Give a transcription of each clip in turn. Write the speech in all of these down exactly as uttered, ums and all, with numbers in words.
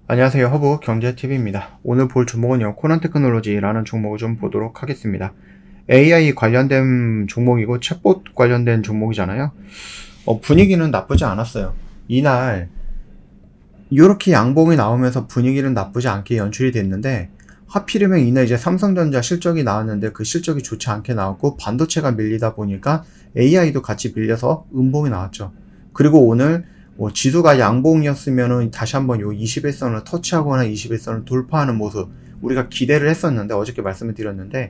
안녕하세요. 허브 경제티비입니다. 오늘 볼 종목은요, 코난테크놀로지라는 종목을 좀 보도록 하겠습니다. 에이아이 관련된 종목이고 챗봇 관련된 종목이잖아요. 어, 분위기는 나쁘지 않았어요. 이날 이렇게 양봉이 나오면서 분위기는 나쁘지 않게 연출이 됐는데, 하필이면 이날 이제 삼성전자 실적이 나왔는데 그 실적이 좋지 않게 나왔고 반도체가 밀리다 보니까 에이아이도 같이 밀려서 음봉이 나왔죠. 그리고 오늘 뭐 지수가 양봉이었으면은 다시 한번 요 이십일선을 터치하거나 이십일선을 돌파하는 모습 우리가 기대를 했었는데, 어저께 말씀을 드렸는데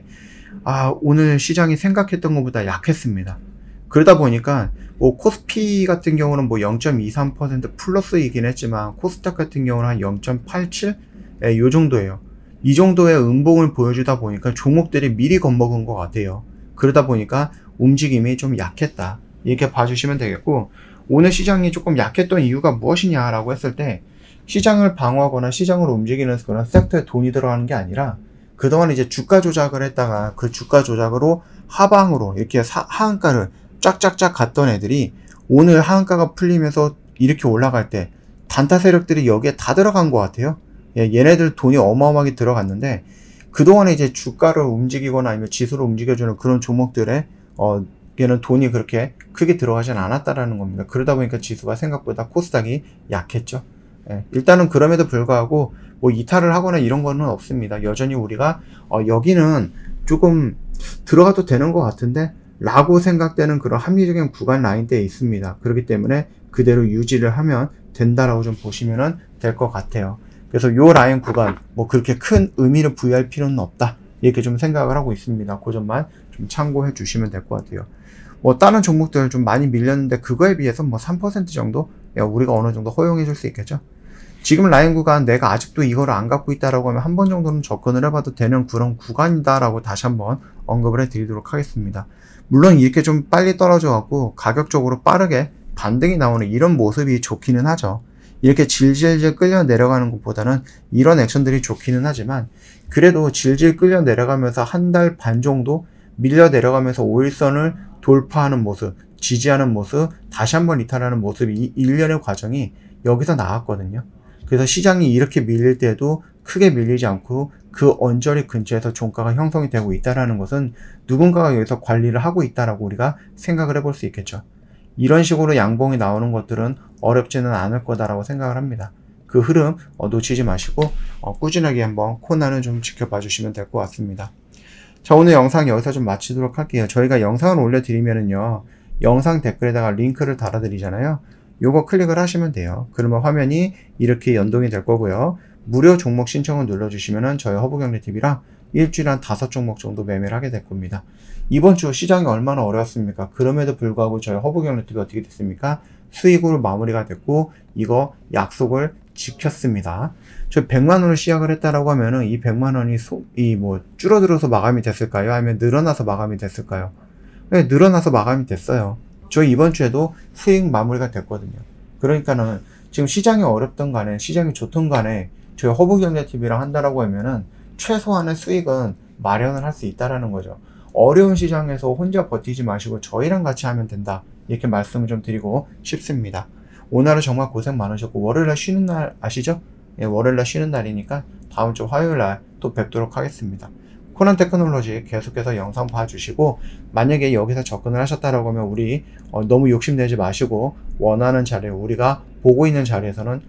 아 오늘 시장이 생각했던 것보다 약했습니다. 그러다 보니까 뭐 코스피 같은 경우는 뭐 영 점 이삼 퍼센트 플러스이긴 했지만 코스닥 같은 경우는 한 영 점 팔칠? 예, 요 정도예요. 이 정도의 음봉을 보여주다 보니까 종목들이 미리 겁먹은 것 같아요. 그러다 보니까 움직임이 좀 약했다, 이렇게 봐주시면 되겠고, 오늘 시장이 조금 약했던 이유가 무엇이냐라고 했을 때, 시장을 방어하거나 시장을 움직이는 그런 섹터에 돈이 들어가는 게 아니라, 그동안 이제 주가 조작을 했다가 그 주가 조작으로 하방으로 이렇게 사, 하한가를 쫙쫙쫙 갔던 애들이 오늘 하한가가 풀리면서 이렇게 올라갈 때 단타 세력들이 여기에 다 들어간 것 같아요. 예, 얘네들 돈이 어마어마하게 들어갔는데, 그동안에 이제 주가를 움직이거나 아니면 지수를 움직여주는 그런 종목들에 어, 얘는 돈이 그렇게 크게 들어가진 않았다라는 겁니다. 그러다 보니까 지수가 생각보다 코스닥이 약했죠. 예, 일단은 그럼에도 불구하고 뭐 이탈을 하거나 이런 거는 없습니다. 여전히 우리가 어, 여기는 조금 들어가도 되는 것 같은데 라고 생각되는 그런 합리적인 구간 라인대에 있습니다. 그렇기 때문에 그대로 유지를 하면 된다라고 좀 보시면 될 것 같아요. 그래서 요 라인 구간 뭐 그렇게 큰 의미를 부여할 필요는 없다, 이렇게 좀 생각을 하고 있습니다. 그 점만 좀 참고해 주시면 될 것 같아요. 뭐 다른 종목들 좀 많이 밀렸는데 그거에 비해서 뭐 삼 퍼센트 정도 우리가 어느 정도 허용해 줄 수 있겠죠. 지금 라인 구간 내가 아직도 이거를 안 갖고 있다라고 하면 한 번 정도는 접근을 해봐도 되는 그런 구간이다라고 다시 한번 언급을 해 드리도록 하겠습니다. 물론 이렇게 좀 빨리 떨어져 갖고 가격적으로 빠르게 반등이 나오는 이런 모습이 좋기는 하죠. 이렇게 질질질 끌려 내려가는 것보다는 이런 액션들이 좋기는 하지만, 그래도 질질 끌려 내려가면서 한 달 반 정도 밀려 내려가면서 오일선을 돌파하는 모습, 지지하는 모습, 다시 한번 이탈하는 모습, 이 일련의 과정이 여기서 나왔거든요. 그래서 시장이 이렇게 밀릴 때도 크게 밀리지 않고 그 언저리 근처에서 종가가 형성이 되고 있다는 것은 누군가가 여기서 관리를 하고 있다라고 우리가 생각을 해볼 수 있겠죠. 이런 식으로 양봉이 나오는 것들은 어렵지는 않을 거다라고 생각을 합니다. 그 흐름 어, 놓치지 마시고 어, 꾸준하게 한번 코난을 좀 지켜봐 주시면 될 것 같습니다. 자, 오늘 영상 여기서 좀 마치도록 할게요. 저희가 영상을 올려드리면은요, 영상 댓글에다가 링크를 달아드리잖아요. 요거 클릭을 하시면 돼요. 그러면 화면이 이렇게 연동이 될 거고요. 무료 종목 신청을 눌러주시면은 저희 허브경제티비랑 일주일에 한 다섯 종목 정도 매매를 하게 될 겁니다. 이번 주 시장이 얼마나 어려웠습니까? 그럼에도 불구하고 저희 허브경제티비 어떻게 됐습니까? 수익으로 마무리가 됐고, 이거 약속을 지켰습니다. 저 백만 원을 시작을 했다라고 하면은 이 백만 원이 소, 이 뭐 줄어들어서 마감이 됐을까요? 아니면 늘어나서 마감이 됐을까요? 네, 늘어나서 마감이 됐어요. 저 이번 주에도 수익 마무리가 됐거든요. 그러니까는 지금 시장이 어렵던 간에 시장이 좋던 간에 저희 허브경제티비랑 한다라고 하면은 최소한의 수익은 마련을 할 수 있다라는 거죠. 어려운 시장에서 혼자 버티지 마시고 저희랑 같이 하면 된다, 이렇게 말씀을 좀 드리고 싶습니다. 오늘은 정말 고생 많으셨고, 월요일날 쉬는 날 아시죠? 예, 월요일날 쉬는 날이니까 다음 주 화요일날 또 뵙도록 하겠습니다. 코난테크놀로지 계속해서 영상 봐주시고, 만약에 여기서 접근을 하셨다라고 하면 우리 어, 너무 욕심내지 마시고 원하는 자리, 우리가 보고 있는 자리에서는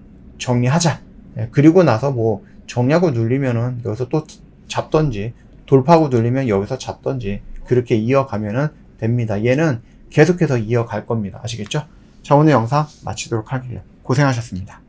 정리하자. 예, 그리고 나서 뭐 정리하고 눌리면은 여기서 또 잡던지, 돌파하고 눌리면 여기서 잡던지, 그렇게 이어가면은 됩니다. 얘는 계속해서 이어갈 겁니다. 아시겠죠? 자, 오늘 영상 마치도록 할게요. 고생하셨습니다.